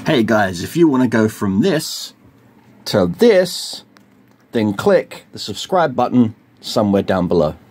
Hey guys, if you want to go from this to this, then click the subscribe button somewhere down below.